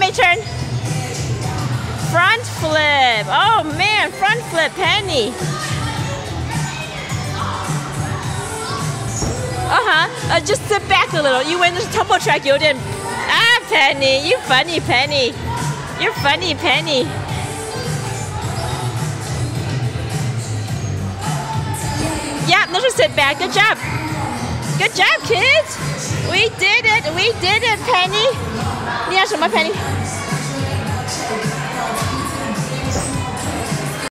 Penny turn. Front flip. Oh man, front flip, Penny. Just sit back a little. You went to the tumble track, you didn't. Ah, Penny, you funny, Penny. You're funny, Penny. Yeah, let's just sit back. Good job. Good job, kids. We did it. We did it, Penny. 你要什么 Penny？